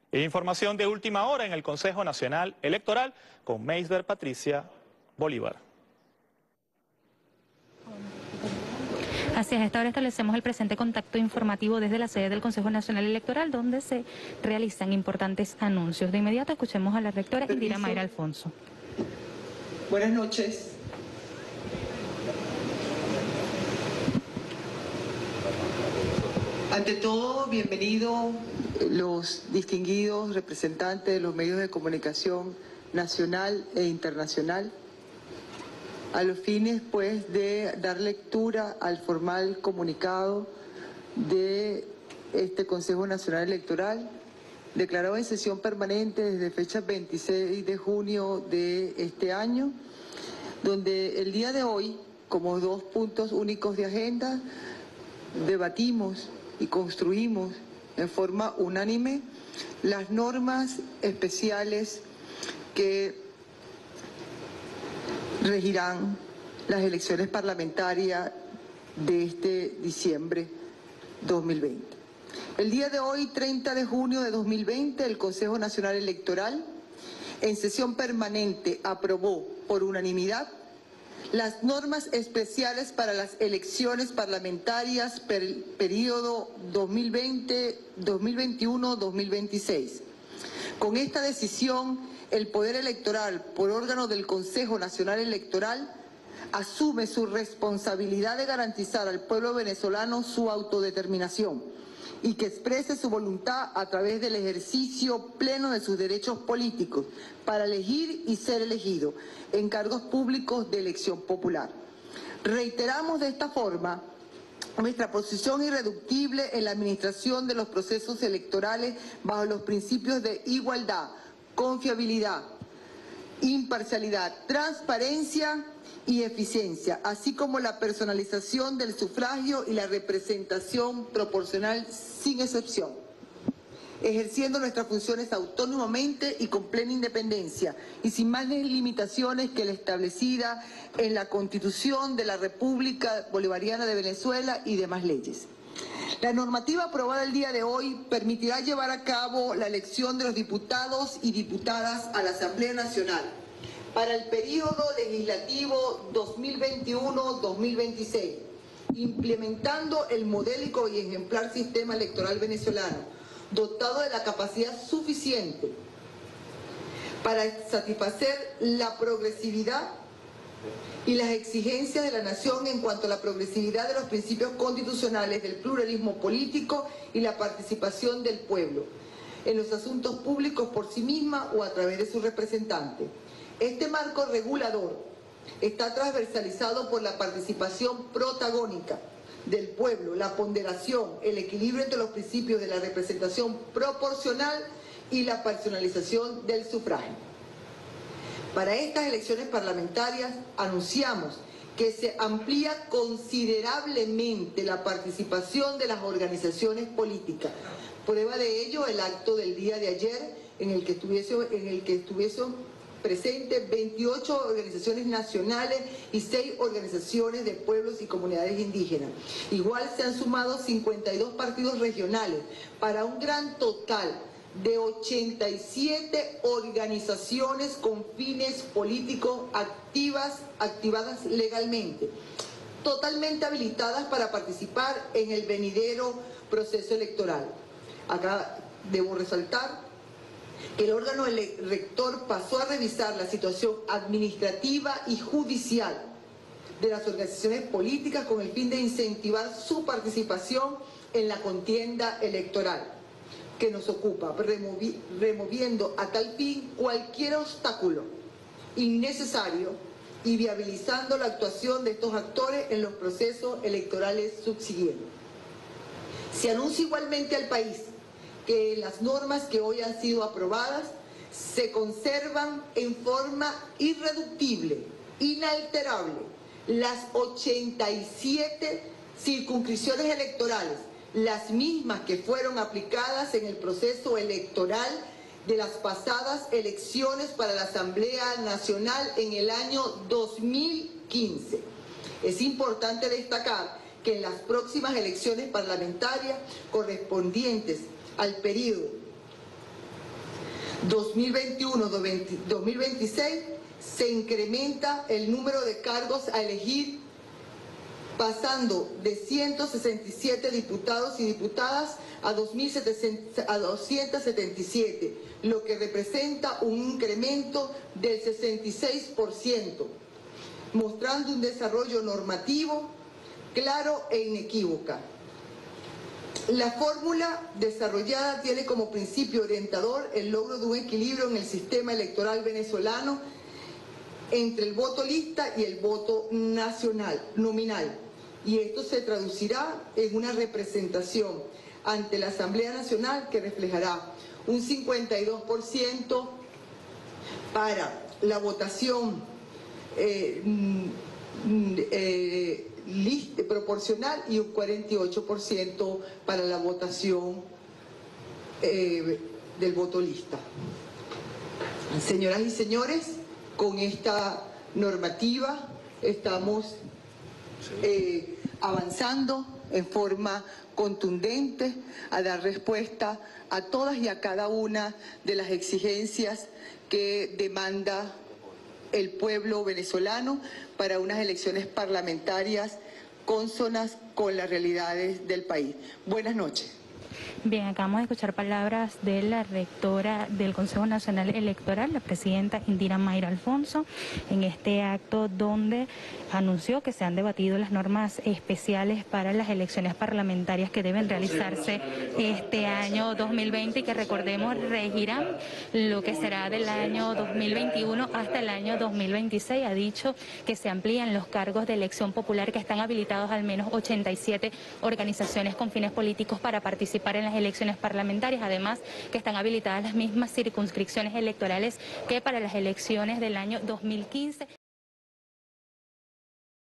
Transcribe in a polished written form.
Información de última hora en el Consejo Nacional Electoral con Meisber Patricia Bolívar. Así es, a esta hora establecemos el presente contacto informativo desde la sede del Consejo Nacional Electoral, donde se realizan importantes anuncios. De inmediato escuchemos a la rectora Indira Mayra Alfonso. Buenas noches. Ante todo, bienvenidos los distinguidos representantes de los medios de comunicación nacional e internacional, a los fines pues de dar lectura al formal comunicado de este Consejo Nacional Electoral, declarado en sesión permanente desde fecha 26 de junio de este año, donde el día de hoy, como 2 puntos únicos de agenda, debatimos y construimos en forma unánime las normas especiales que regirán las elecciones parlamentarias de este diciembre 2020. El día de hoy, 30 de junio de 2020, el Consejo Nacional Electoral, en sesión permanente, aprobó por unanimidad las normas especiales para las elecciones parlamentarias periodo 2020-2021-2026. Con esta decisión, el Poder Electoral, por órgano del Consejo Nacional Electoral, asume su responsabilidad de garantizar al pueblo venezolano su autodeterminación y que exprese su voluntad a través del ejercicio pleno de sus derechos políticos para elegir y ser elegido en cargos públicos de elección popular. Reiteramos de esta forma nuestra posición irreductible en la administración de los procesos electorales bajo los principios de igualdad, confiabilidad, imparcialidad, transparencia y eficiencia, así como la personalización del sufragio y la representación proporcional sin excepción, ejerciendo nuestras funciones autónomamente y con plena independencia y sin más limitaciones que la establecida en la Constitución de la República Bolivariana de Venezuela y demás leyes. La normativa aprobada el día de hoy permitirá llevar a cabo la elección de los diputados y diputadas a la Asamblea Nacional para el periodo legislativo 2021-2026, implementando el modélico y ejemplar sistema electoral venezolano, dotado de la capacidad suficiente para satisfacer la progresividad y las exigencias de la nación en cuanto a la progresividad de los principios constitucionales del pluralismo político y la participación del pueblo en los asuntos públicos por sí misma o a través de sus representantes. Este marco regulador está transversalizado por la participación protagónica del pueblo, la ponderación, el equilibrio entre los principios de la representación proporcional y la personalización del sufragio. Para estas elecciones parlamentarias anunciamos que se amplía considerablemente la participación de las organizaciones políticas. Prueba de ello el acto del día de ayer en el que estuviesen presentes 28 organizaciones nacionales y 6 organizaciones de pueblos y comunidades indígenas. Igual se han sumado 52 partidos regionales para un gran total de 87 organizaciones con fines políticos activadas legalmente, totalmente habilitadas para participar en el venidero proceso electoral. Acá debo resaltar que el órgano rector pasó a revisar la situación administrativa y judicial de las organizaciones políticas con el fin de incentivar su participación en la contienda electoral que nos ocupa, removiendo a tal fin cualquier obstáculo innecesario y viabilizando la actuación de estos actores en los procesos electorales subsiguientes. Se anuncia igualmente al país que las normas que hoy han sido aprobadas se conservan en forma irreductible, inalterable, las 87 circunscripciones electorales, las mismas que fueron aplicadas en el proceso electoral de las pasadas elecciones para la Asamblea Nacional en el año 2015. Es importante destacar que en las próximas elecciones parlamentarias correspondientes al periodo 2021-2026 se incrementa el número de cargos a elegir, pasando de 167 diputados y diputadas a 277, lo que representa un incremento del 66%, mostrando un desarrollo normativo claro e inequívoco. La fórmula desarrollada tiene como principio orientador el logro de un equilibrio en el sistema electoral venezolano entre el voto lista y el voto nacional, nominal. Y esto se traducirá en una representación ante la Asamblea Nacional que reflejará un 52% para la votación proporcional y un 48% para la votación del voto lista. Señoras y señores, con esta normativa estamos avanzando en forma contundente a dar respuesta a todas y a cada una de las exigencias que demanda el pueblo venezolano para unas elecciones parlamentarias cónsonas con las realidades del país. Buenas noches. Bien, acabamos de escuchar palabras de la rectora del Consejo Nacional Electoral, la presidenta Indira Mayra Alfonso, en este acto donde anunció que se han debatido las normas especiales para las elecciones parlamentarias que deben realizarse este año 2020 y que, recordemos, regirán lo que será del año 2021 hasta el año 2026. Ha dicho que se amplían los cargos de elección popular, que están habilitados al menos 87 organizaciones con fines políticos para participar en las elecciones parlamentarias, además que están habilitadas las mismas circunscripciones electorales que para las elecciones del año 2015.